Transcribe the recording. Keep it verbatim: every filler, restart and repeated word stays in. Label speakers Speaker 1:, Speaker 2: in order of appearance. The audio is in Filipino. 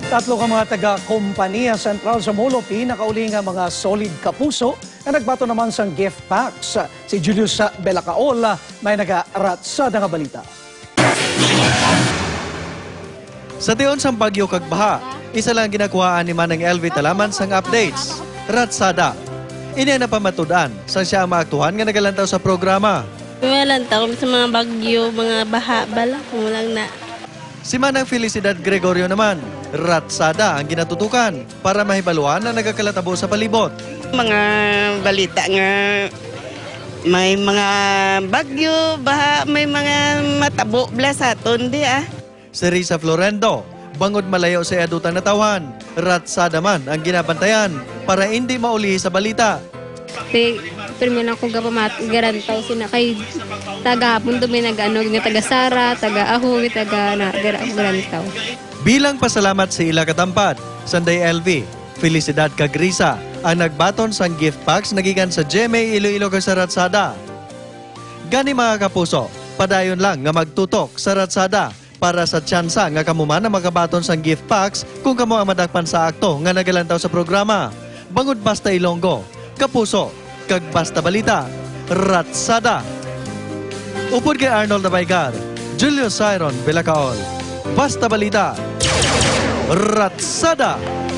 Speaker 1: Tatlo ka mga taga-kompanya sentral sa Molopi nakauling nga mga solid kapuso na nagbato naman sa gift packs. Si Julius Belacaol may nag-aratsada nga balita.
Speaker 2: Sa tiyon sang bagyo kag baha, isa lang ginakuhaan ni Manang L V Talaman sang updates. Ratsada. Ini ang napamatudan sa siya ang maaktuhan nga nagalantaw sa programa.
Speaker 3: Malantaw sa mga bagyo, mga baha bala, kumulang na.
Speaker 2: Si Manang Felicidad Gregorio naman, ratsada ang ginatutukan para mahibaluan na nagakalatabo sa palibot.
Speaker 4: Mga balita nga may mga bagyo, baha, may mga matabo bla sa aton di ah.
Speaker 2: Si Risa Florendo, bangod malayo sa adutang natawan, ratsada man ang ginabantayan para hindi mauli sa balita.
Speaker 5: Te, pirmi lang kong gapamat, garantaw sina kay taga pundo may nag-ano, nga taga Sara, taga Aho, taga na, garantaw.
Speaker 2: Bilang pasalamat sa ila katampad, Sanday L V, Felicidad Cagrisa, ang nagbaton sang gift packs nagikan sa G M A Iloilo kag sa ratsada. Gani mga kapuso, padayon lang nga magtutok sa ratsada para sa tsansa nga kamuman na magabaton sang gift packs kung kamo ang madakpan sa akto nga nagalantaw sa programa. Bangod basta Ilonggo, kapuso, kag basta balita, ratsada. Upod kay Arnold Nabaigar, Julius Siron Belacaol, basta balita, ratsada.